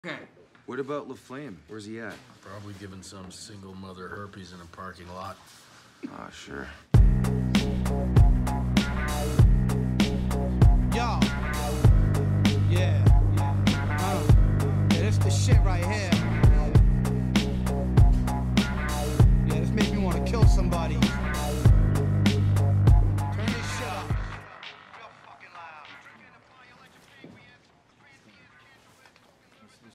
Okay. What about Laflamme? Where's he at? Probably giving some single mother herpes in a parking lot. Ah, sure.